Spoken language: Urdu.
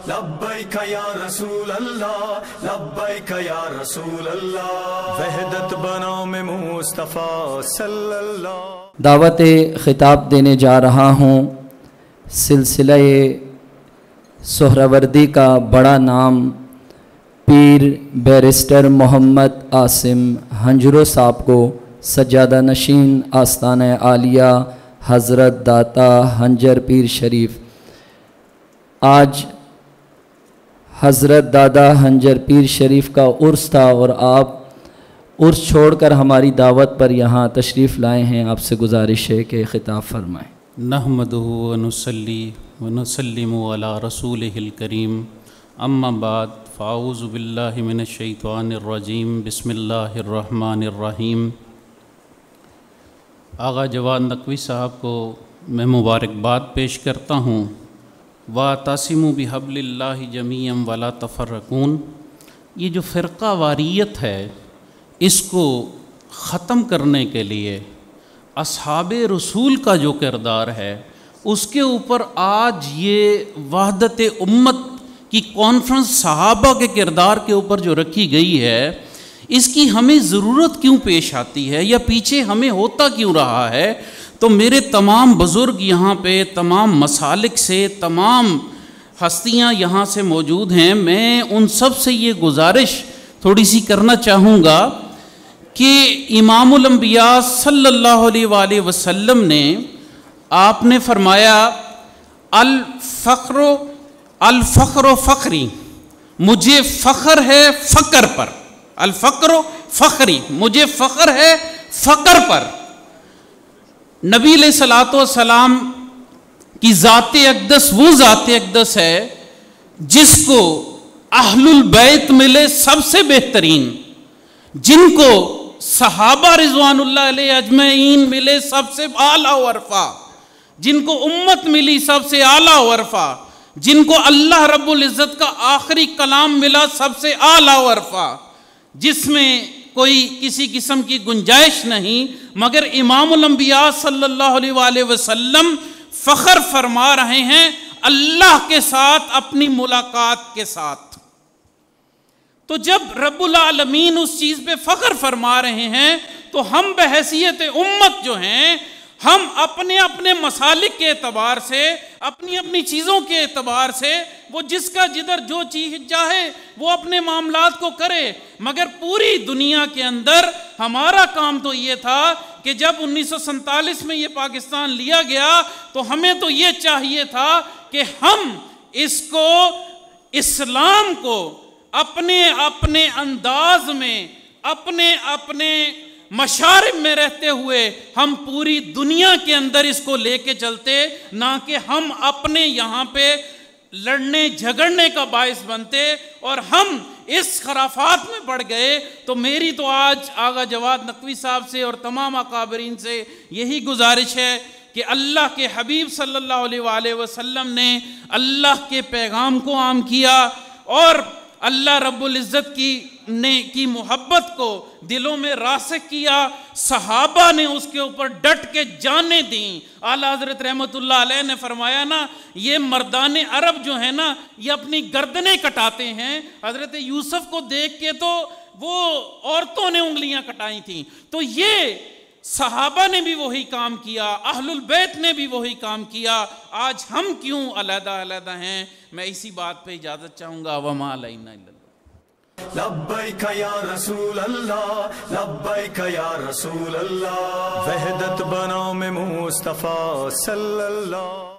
لبیک یا رسول اللہ لبیک یا رسول اللہ، وحدت بناؤ میں مصطفیٰ صلی اللہ۔ دعوت خطاب دینے جا رہا ہوں۔ سلسلہ سہروردی کا بڑا نام پیر بیرسٹر محمد عاصم ہنجرو صاحب کو سجادہ نشین آستانہ عالیہ حضرت داتا ہنجر پیر شریف۔ آج حضرت دادا ہنجر پیر شریف کا عرس تھا اور آپ عرس چھوڑ کر ہماری دعوت پر یہاں تشریف لائے ہیں۔ آپ سے گزارش ہے کہ خطاب فرمائیں۔ نحمدہ ونصلی ونسلم علی رسولہ الکریم، اما بعد فاعوذ باللہ من الشیطان الرجیم، بسم اللہ الرحمن الرحیم۔ آغا جواد نقوی صاحب کو میں مبارکباد پیش کرتا ہوں۔ وَاعْتَصِمُوا بِحَبْلِ اللَّهِ جَمِيعًا وَلَا تَفَرَّقُوا، یہ جو فرقہ واریت ہے اس کو ختم کرنے کے لیے اصحاب رسول کا جو کردار ہے اس کے اوپر آج یہ وحدت امت کی کانفرنس صحابہ کے کردار کے اوپر جو رکھی گئی ہے، اس کی ہمیں ضرورت کیوں پیش آتی ہے یا پیچھے ہمیں ہوتا کیوں رہا ہے؟ تو میرے تمام بزرگ یہاں پہ تمام مسالک سے تمام ہستیاں یہاں سے موجود ہیں، میں ان سب سے یہ گزارش تھوڑی سی کرنا چاہوں گا کہ امام الانبیاء صلی اللہ علیہ وآلہ وسلم نے آپ نے فرمایا الفقر فخری، مجھے فخر ہے فقر پر، الفقر فخری، مجھے فخر ہے فقر پر۔ نبی علیہ الصلوۃ والسلام کی ذات اقدس وہ ذات اقدس ہے جس کو اہل البیت ملے سب سے بہترین، جن کو صحابہ رضوان اللہ علیہ اجمعین ملے سب سے اعلیٰ و ارفع، جن کو امت ملی سب سے اعلیٰ و ارفع، جن کو اللہ رب العزت کا آخری کلام ملا سب سے اعلیٰ و ارفع، جس میں کوئی کسی قسم کی گنجائش نہیں، مگر امام الانبیاء صلی اللہ علیہ وآلہ وسلم فخر فرما رہے ہیں اللہ کے ساتھ اپنی ملاقات کے ساتھ۔ تو جب رب العالمین اس چیز پہ فخر فرما رہے ہیں تو ہم بحیثیت امت جو ہیں، ہم اپنے اپنے مسالک کے اعتبار سے، اپنی اپنی چیزوں کے اعتبار سے، وہ جس کا جدھر جو چیز چاہے وہ اپنے معاملات کو کرے، مگر پوری دنیا کے اندر ہمارا کام تو یہ تھا کہ جب 1947 میں یہ پاکستان لیا گیا تو ہمیں تو یہ چاہیے تھا کہ ہم اس کو، اسلام کو اپنے اپنے انداز میں، اپنے اپنے مشارب میں رہتے ہوئے ہم پوری دنیا کے اندر اس کو لے کے چلتے، نہ کہ ہم اپنے یہاں پہ لڑنے جھگڑنے کا باعث بنتے اور ہم اس خرافات میں پڑ گئے۔ تو میری تو آج آغا جواد نقوی صاحب سے اور تمام اکابرین سے یہی گزارش ہے کہ اللہ کے حبیب صلی اللہ علیہ وآلہ وسلم نے اللہ کے پیغام کو عام کیا اور اللہ رب العزت کی محبت کو دلوں میں راسخ کیا، صحابہ نے اس کے اوپر ڈٹ کے جانیں دیں۔ اعلیٰ حضرت رحمت اللہ علیہ نے فرمایا نا، یہ مردان عرب جو ہیں نا یہ اپنی گردنیں کٹاتے ہیں۔ حضرت یوسف کو دیکھ کے تو وہ عورتوں نے انگلیاں کٹائی تھیں، تو یہ صحابہ نے بھی وہی کام کیا، اہل البیت نے بھی وہی کام کیا۔ آج ہم کیوں علیحدہ علیحدہ ہیں؟ میں اسی بات پہ اجازت چاہوں گا۔ وما علینا الا اللہ۔ لبیک یا رسول اللہ لبیک یا رسول اللہ، وحدت بناؤ میں مصطفیٰ صلی اللہ۔